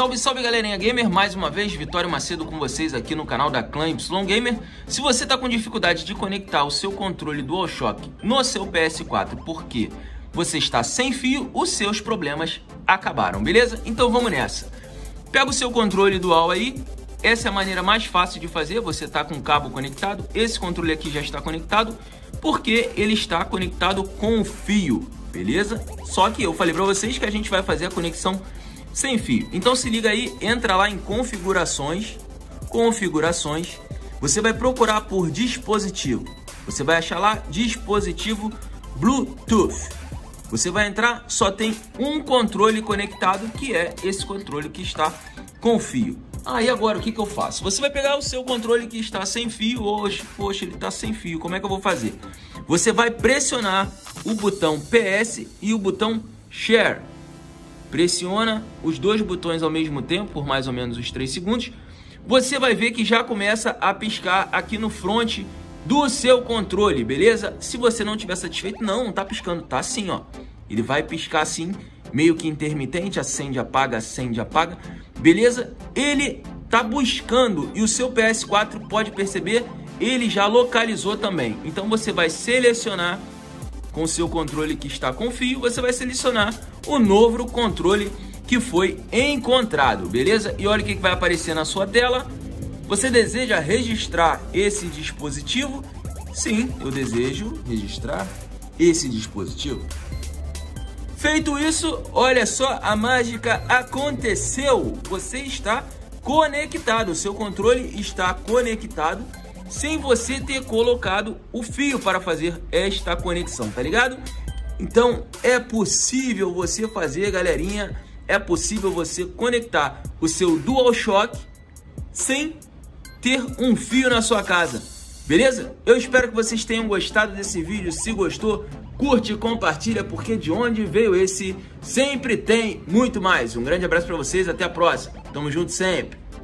Salve, salve galerinha gamer, mais uma vez, Vitório Macedo com vocês aqui no canal da Clã Y Gamer. Se você tá com dificuldade de conectar o seu controle DualShock no seu PS4 porque você está sem fio, os seus problemas acabaram, beleza? Então vamos nessa. Pega o seu controle Dual aí, essa é a maneira mais fácil de fazer, você tá com o cabo conectado, esse controle aqui já está conectado, porque ele está conectado com o fio, beleza? Só que eu falei pra vocês que a gente vai fazer a conexão sem fio. Então se liga aí, entra lá em configurações, você vai procurar por dispositivo, você vai achar lá dispositivo Bluetooth. Você vai entrar, só tem um controle conectado, que é esse controle que está com fio. E agora o que eu faço? Você vai pegar o seu controle que está sem fio, poxa, ele está sem fio, como é que eu vou fazer? Você vai pressionar o botão PS e o botão Share. Pressiona os dois botões ao mesmo tempo, por mais ou menos uns 3 segundos. Você vai ver que já começa a piscar aqui no front do seu controle, beleza? Se você não estiver satisfeito, não tá piscando, tá assim, ó. Ele vai piscar assim, meio que intermitente, acende, apaga, beleza? Ele tá buscando e o seu PS4 pode perceber, ele já localizou também. Então você vai selecionar com o seu controle que está com fio, você vai selecionar o novo controle que foi encontrado, beleza? E olha o que vai aparecer na sua tela. Você deseja registrar esse dispositivo? Sim, eu desejo registrar esse dispositivo. Feito isso, olha só, a mágica aconteceu. Você está conectado, o seu controle está conectado sem você ter colocado o fio para fazer esta conexão, tá ligado? Então é possível você fazer, galerinha, é possível você conectar o seu DualShock sem ter um fio na sua casa, beleza? Eu espero que vocês tenham gostado desse vídeo. Se gostou, curte e compartilha, porque de onde veio esse sempre tem muito mais. Um grande abraço para vocês, até a próxima, tamo junto sempre.